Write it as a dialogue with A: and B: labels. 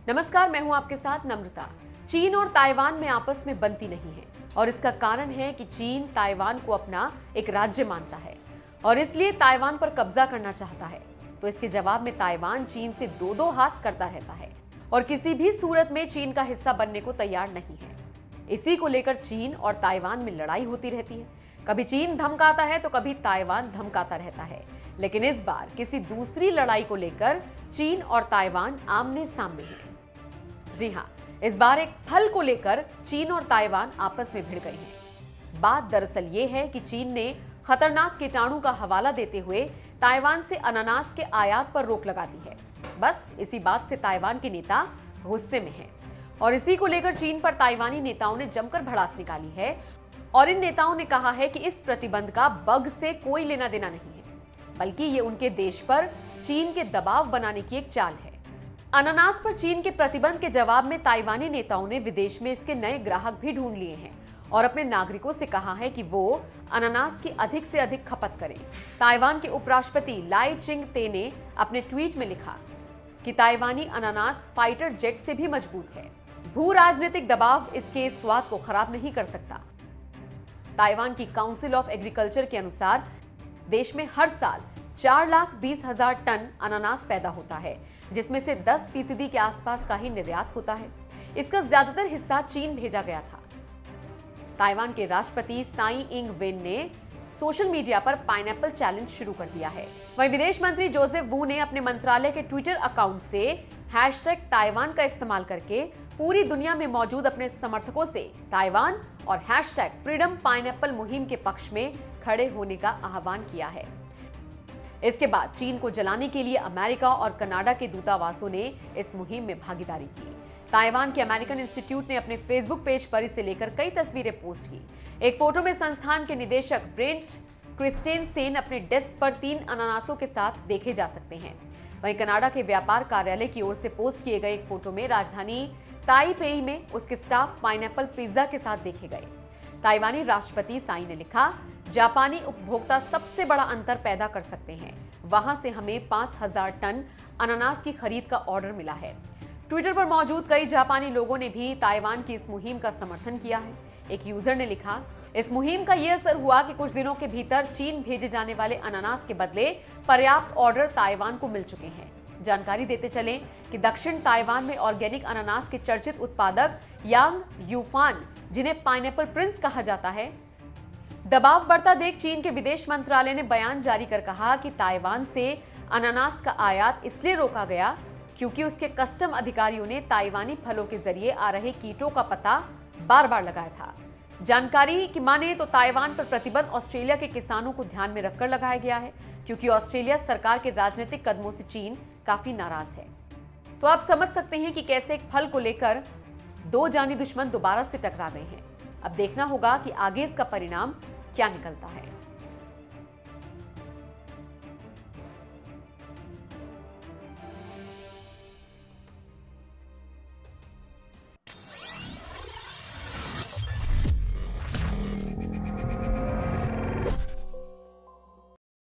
A: नमस्कार, मैं हूं आपके साथ नम्रता। चीन और ताइवान में आपस में बनती नहीं है और इसका कारण है कि चीन ताइवान को अपना एक राज्य मानता है और इसलिए ताइवान पर कब्जा करना चाहता है। तो इसके जवाब में ताइवान चीन से दो दो हाथ करता रहता है और किसी भी सूरत में चीन का हिस्सा बनने को तैयार नहीं है। इसी को लेकर चीन और ताइवान में लड़ाई होती रहती है। कभी चीन धमकाता है तो कभी ताइवान धमकाता रहता है, लेकिन इस बार किसी दूसरी लड़ाई को लेकर चीन और ताइवान आमने सामने हैं। जी हां, इस बार एक फल को लेकर चीन और ताइवान आपस में भिड़ गए हैं। बात दरअसल ये है कि चीन ने खतरनाक कीटाणु का हवाला देते हुए ताइवान से अनानास के आयात पर रोक लगा दी है। बस इसी बात से ताइवान के नेता गुस्से में हैं और इसी को लेकर चीन पर ताइवानी नेताओं ने जमकर भड़ास निकाली है और इन नेताओं ने कहा है कि इस प्रतिबंध का बग से कोई लेना देना नहीं है, बल्कि ये उनके देश पर चीन के दबाव बनाने की एक चाल है। अनानास पर चीन के प्रतिबंध के जवाब में ताइवानी नेताओं ने विदेश में इसके नए ग्राहक भी ढूंढ लिए हैं और अपने नागरिकों से कहा है कि वो अनानास की अधिक से अधिक खपत करें। ताइवान के उपराष्ट्रपति लाई चिंग-ते ने अपने ट्वीट में लिखा कि ताइवानी अनानास फाइटर जेट से भी मजबूत है। भू राजनीतिक दबाव इसके स्वाद को खराब नहीं कर सकता। ताइवान की काउंसिल ऑफ एग्रीकल्चर के अनुसार देश में हर साल 4,20,000 टन अनानास पैदा होता है, जिसमें से 10% के आसपास का ही निर्यात होता है। इसका ज्यादातर हिस्सा चीन भेजा गया था। ताइवान के राष्ट्रपति साई इंग वेन ने सोशल मीडिया पर पाइनएप्पल चैलेंज शुरू कर दिया है। वहीं विदेश मंत्री जोसेफ वू ने अपने मंत्रालय के ट्विटर अकाउंट से #ताइवान का इस्तेमाल करके पूरी दुनिया में मौजूद अपने समर्थकों से ताइवान और #फ्रीडम पाइनएप्पल मुहिम के पक्ष में खड़े होने का आह्वान किया है। इसके बाद चीन को जलाने के लिए अमेरिका और कनाडा के दूतावासों ने इस मुहिम में भागीदारी की। ताइवान के अमेरिकन इंस्टीट्यूट ने अपने फेसबुक पेज पर इसे लेकर कई तस्वीरें पोस्ट की। एक फोटो में संस्थान के निदेशक ब्रेंट क्रिस्टेनसेन अपने डेस्क पर 3 अनानासों के साथ देखे जा सकते हैं। वहीं कनाडा के व्यापार कार्यालय की ओर से पोस्ट किए गए एक फोटो में राजधानी ताइपेई में उसके स्टाफ पाइनएप्पल पिज्जा के साथ देखे गए। ताइवानी राष्ट्रपति साई ने लिखा, जापानी उपभोक्ता सबसे बड़ा अंतर पैदा कर सकते हैं। वहां से हमें 5,000 टन अनानास की खरीद का ऑर्डर मिला है। ट्विटर पर मौजूद कई जापानी लोगों ने भी ताइवान की इस मुहिम का समर्थन किया है। एक यूजर ने लिखा, इस मुहिम का यह असर हुआ कि कुछ दिनों के भीतर चीन भेजे जाने वाले अनानास के बदले पर्याप्त ऑर्डर ताइवान को मिल चुके हैं। जानकारी देते चलें कि दक्षिण ताइवान में ऑर्गेनिक अनानास के चर्चित उत्पादक यांग यूफान, जिन्हें पाइनएप्पल प्रिंस कहा जाता है, दबाव बढ़ता देख चीन के विदेश मंत्रालय ने बयान जारी कर कहा कि ताइवान से अनानास का आयात इसलिए रोका गया क्योंकि उसके कस्टम अधिकारियों ने ताइवानी फलों के जरिए आ रहे कीटों का पता बार बार लगाया था। जानकारी की माने तो ताइवान पर प्रतिबंध ऑस्ट्रेलिया के किसानों को ध्यान में रखकर लगाया गया है, क्योंकि ऑस्ट्रेलिया सरकार के राजनीतिक कदमों से चीन काफी नाराज है। तो आप समझ सकते हैं कि कैसे एक फल को लेकर दो जानी दुश्मन दोबारा से टकरा गए हैं। अब देखना होगा कि आगे इसका परिणाम क्या निकलता है।